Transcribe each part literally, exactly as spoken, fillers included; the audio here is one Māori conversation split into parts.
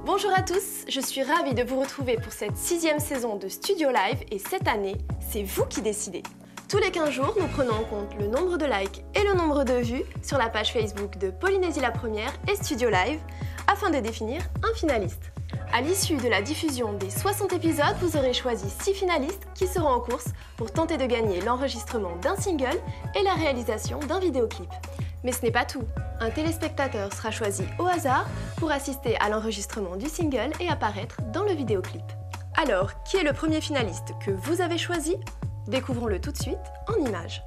Bonjour à tous, je suis ravie de vous retrouver pour cette sixième saison de Studio Live et cette année, c'est vous qui décidez. Tous les quinze jours, nous prenons en compte le nombre de likes et le nombre de vues sur la page Facebook de Polynésie la Première et Studio Live afin de définir un finaliste. À l'issue de la diffusion des soixante épisodes, vous aurez choisi six finalistes qui seront en course pour tenter de gagner l'enregistrement d'un single et la réalisation d'un vidéoclip. Mais ce n'est pas tout. Un téléspectateur sera choisi au hasard pour assister à l'enregistrement du single et apparaître dans le vidéoclip. Alors, qui est le premier finaliste que vous avez choisi? Découvrons-le tout de suite en images.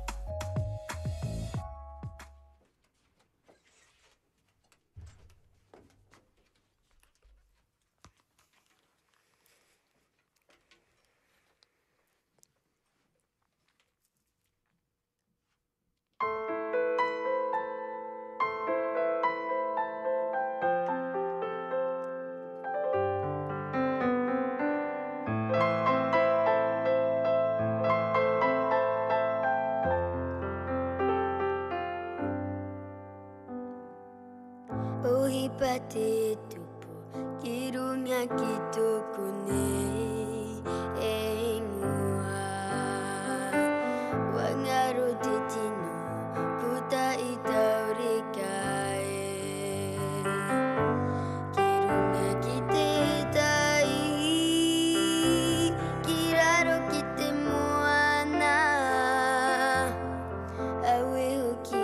Ohipate tupo kirumia kitokune engua wangaro titino kuta itaurikae kirumia kitetai kiraro kitemuana awe hoki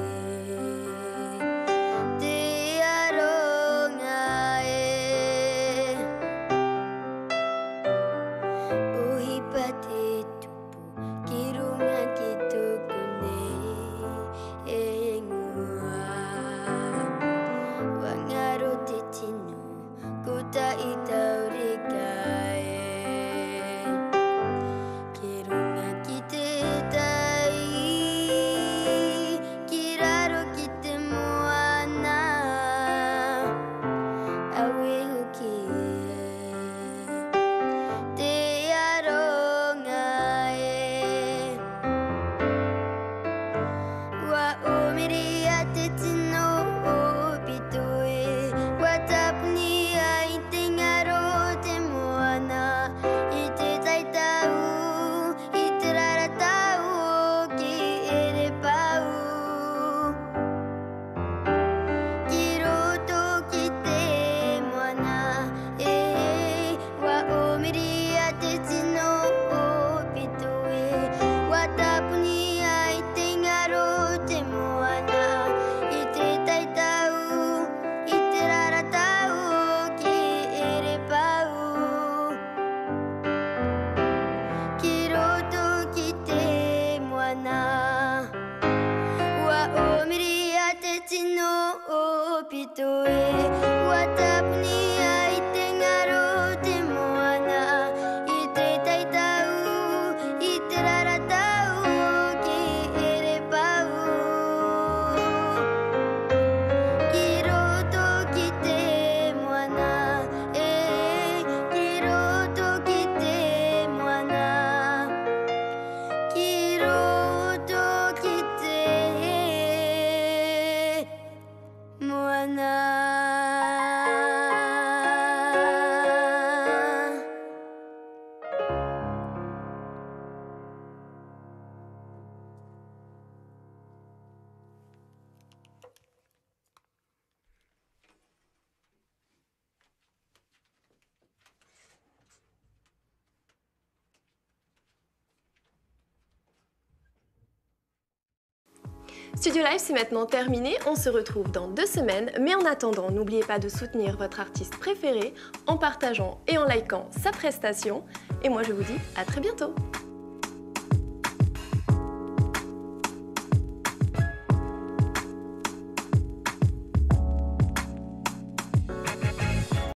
Studio Live, c'est maintenant terminé, on se retrouve dans deux semaines, mais en attendant, n'oubliez pas de soutenir votre artiste préféré en partageant et en likant sa prestation. Et moi je vous dis à très bientôt.